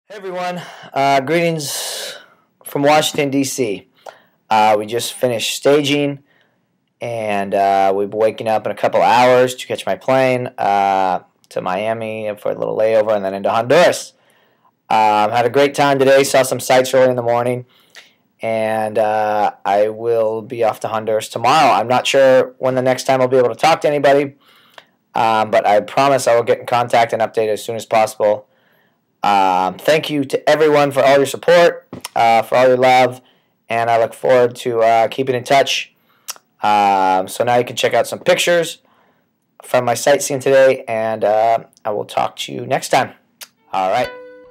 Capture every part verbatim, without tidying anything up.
Hey everyone, uh, greetings from Washington, D C Uh, we just finished staging, and uh, we'll be waking up in a couple hours to catch my plane uh, to Miami for a little layover and then into Honduras. Um, had a great time today, saw some sights early in the morning, and uh, I will be off to Honduras tomorrow. I'm not sure when the next time I'll be able to talk to anybody, um, but I promise I will get in contact and update as soon as possible. Um, thank you to everyone for all your support, uh, for all your love, and I look forward to uh, keeping in touch. Um, so now you can check out some pictures from my sightseeing today, and uh, I will talk to you next time. All right.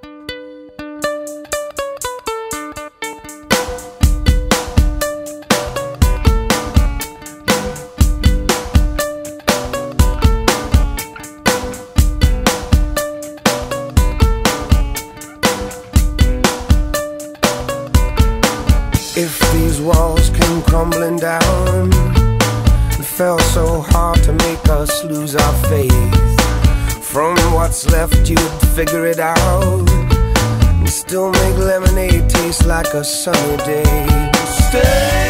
If these walls came crumbling down, it felt so hard to make us lose our faith. From what's left you'd figure it out and still make lemonade taste like a sunny day. Stay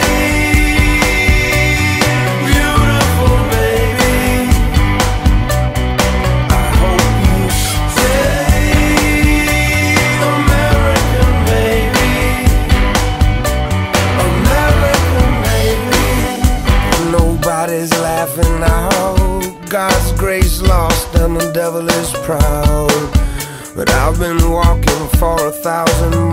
beautiful, baby. I hope you stay American, baby. Nobody's laughing now. God's grace lost and the devil is proud. But I've been walking for a thousand